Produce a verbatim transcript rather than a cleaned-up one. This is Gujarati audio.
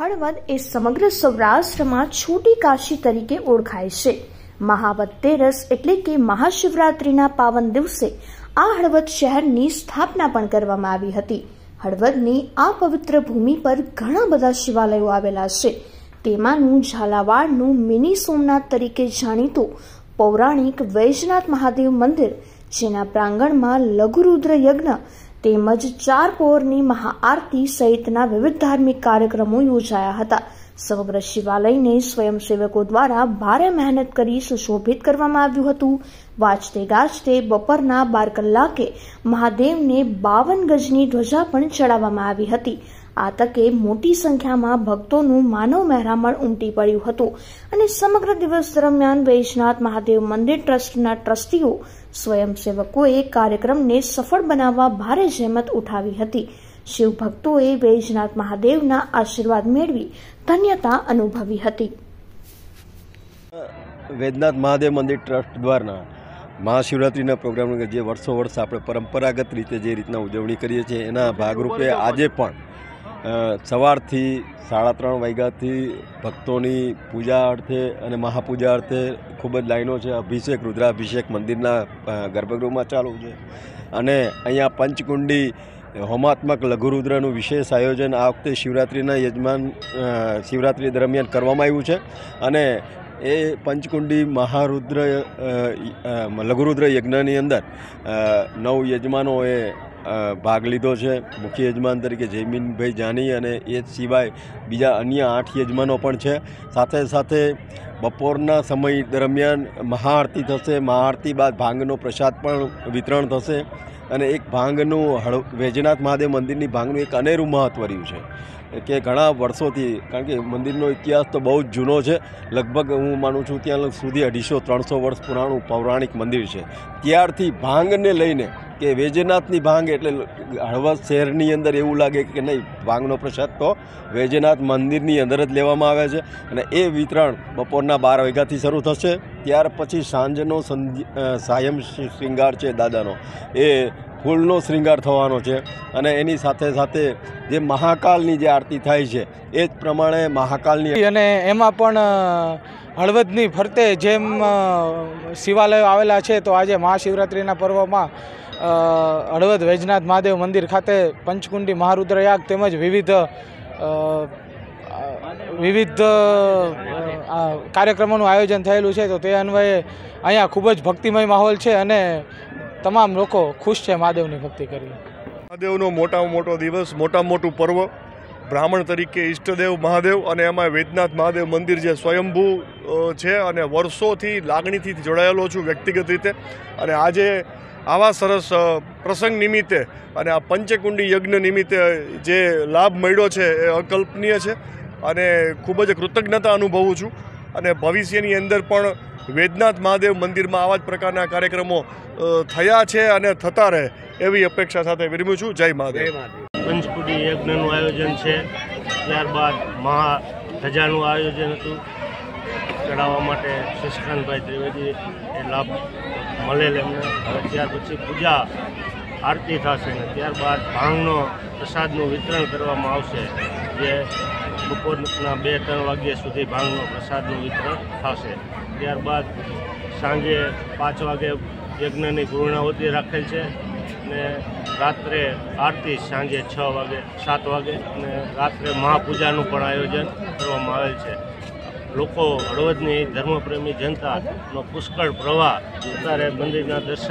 હળવદ એ સમગ્ર સૌરાષ્ટ્રમાં છોટી કાશી તરીકે ઓળખાય છે। મહાવતેરસ એટલે કે મહાશિવરાત્રીના પાવન દિવસે આ હળવદ શહેરની સ્થાપના પણ કરવામાં આવી હતી। હળવદની આ પવિત્ર ભૂમિ પર ઘણા બધા શિવાલયો આવેલા છે। તેમાંનું ઝાલાવાડનું મિની સોમનાથ તરીકે જાણીતું પૌરાણિક વૈજનાથ મહાદેવ મંદિર, જેના પ્રાંગણમાં લઘુરુદ્ર યજ્ઞ તેમજ ચાર પહોરની મહાઆરતી સહિતના વિવિધ ધાર્મિક કાર્યક્રમો યોજાયા હતા। સમગ્ર શિવાલયને સ્વયંસેવકો દ્વારા ભારે મહેનત કરી સુશોભિત કરવામાં આવ્યું હતું। વાજતે ગાજતે બપોરના બાર કલાકે મહાદેવને બાવન ગજની ધ્વજા પણ ચડાવવામાં આવી હતી। આ તકે મોટી સંખ્યામાં ભક્તોનું માનવ મહેરામણ ઉમટી પડ્યું હતું અને સમગ્ર દિવસ દરમિયાન વૈજનાથ મહાદેવ મંદિર ટ્રસ્ટના ટ્રસ્ટીઓ સ્વયંસેવકોએ કાર્યક્રમને સફળ બનાવવા ભારે જહેમત ઉઠાવી હતી। શિવ ભક્તોએ વૈજનાથ મહાદેવના આશીર્વાદ મેળવી ધન્યતા અનુભવી હતી। વૈજનાથ મહાદેવ મંદિર ટ્રસ્ટ દ્વારા મહાશિવરાત્રિના પ્રોગ્રામ જે વર્ષો વર્ષ આપણે પરંપરાગત રીતે જે રીતના ઉજવણી કરીએ છીએ, એના ભાગરૂપે આજે પણ સવારથી સાડા ત્રણ વાગ્યાથી ભક્તોની પૂજા અર્થે અને મહાપૂજા અર્થે ખૂબ જ લાઈનો છે। અભિષેક રુદ્રાભિષેક મંદિરના ગર્ભગૃહમાં ચાલુ છે અને અહીંયા પંચકુંડી હોમાત્મક લઘુરુદ્રનું વિશેષ આયોજન આ વખતે શિવરાત્રિના યજમાન શિવરાત્રિ દરમિયાન કરવામાં આવ્યું છે અને એ પંચકુંડી મહારુદ્ર લઘુરુદ્ર યજ્ઞની અંદર નવ યજમાનોએ ભાગ લીધો છે। મુખ્ય યજમાન તરીકે જયમીનભાઈ જાની અને એ સિવાય બીજા અન્ય આઠ યજમાનો પણ છે। સાથે સાથે બપોરના સમય દરમિયાન મહાઆરતી થશે। મહાઆરતી બાદ ભાંગનો પ્રસાદ પણ વિતરણ થશે અને એક ભાંગનું હળ વૈજનાથ મહાદેવ મંદિરની ભાંગનું એક અનેરું મહત્વ રહ્યું છે કે ઘણા વર્ષોથી, કારણ કે મંદિરનો ઇતિહાસ તો બહુ જ જૂનો છે, લગભગ હું માનું છું ત્યાં સુધી અઢીસો ત્રણસો વર્ષ પુરાણું પૌરાણિક મંદિર છે। ત્યારથી ભાંગને લઈને કે વૈજનાથની ભાંગ એટલે હળવદ શહેરની અંદર એવું લાગે કે નહીં, ભાંગનો પ્રસાદ તો વૈજનાથ મંદિરની અંદર જ લેવામાં આવે છે અને એ વિતરણ બપોરના બાર વાગ્યાથી શરૂ થશે। ત્યાર પછી સાંજનો સાયમ શ્રૃંગાર છે દાદાનો, એ ફૂલનો શ્રૃંગાર થવાનો છે અને એની સાથે સાથે જે મહાકાલની જે આરતી થાય છે એ જ પ્રમાણે મહાકાલની અને એમાં પણ હળવદની ફરતે જેમ શિવાલયો આવેલા છે, તો આજે મહાશિવરાત્રિના પર્વમાં હળવદ વૈજનાથ મહાદેવ મંદિર ખાતે પંચકુંડી મહારુદ્રયાગ તેમજ વિવિધ વિવિધ કાર્યક્રમોનું આયોજન થયેલું છે। તો તે અન્વયે અહીંયા ખૂબ જ ભક્તિમય માહોલ છે અને તમામ લોકો ખુશ છે મહાદેવની ભક્તિ કરી। મહાદેવનો મોટામાં મોટો દિવસ, મોટામાં મોટું પર્વ, બ્રાહ્મણ તરીકે ઈષ્ટદેવ મહાદેવ અને એમાં વૈજનાથ મહાદેવ મંદિર જે સ્વયંભૂ છે અને વર્ષોથી લાગણીથી જોડાયેલો છું વ્યક્તિગત રીતે, અને આજે આવા સરસ પ્રસંગ નિમિત્તે અને આ પંચકુંડી યજ્ઞ નિમિત્તે જે લાભ મળ્યો છે એ અકલ્પનીય છે અને ખૂબ જ કૃતજ્ઞતા અનુભવું છું અને ભવિષ્યની અંદર પણ વૈજનાથ મહાદેવ મંદિરમાં આવા જ પ્રકારના કાર્યક્રમો થયા છે અને થતા રહે એવી અપેક્ષા સાથે વિરમું છું। જય મહાદેવ। પંચકુંડી યજ્ઞનું આયોજન છે, ત્યારબાદ મહા ધજાનું આયોજન હતું, ચડાવવા માટે શશિકાંતભાઈ ત્રિવેદી એ લાભ મળેલ એમને। હવે ત્યાર પછી પૂજા આરતી થશે ને ત્યારબાદ ભાંગનો પ્રસાદનું વિતરણ કરવામાં આવશે, જે બપોરના બે ત્રણ વાગ્યા સુધી ભાંગનો પ્રસાદનું વિતરણ થશે। ત્યારબાદ સાંજે પાંચ વાગે યજ્ઞની પૂર્ણાહુતિ રાખેલ છે અને રાત્રે આરતી સાંજે છ વાગે સાત વાગે અને રાત્રે મહાપૂજાનું પણ આયોજન કરવામાં આવેલ છે। લોકો હળવદની ધર્મપ્રેમી જનતાનો પુષ્કળ પ્રવાહ અત્યારે મંદિરના દર્શન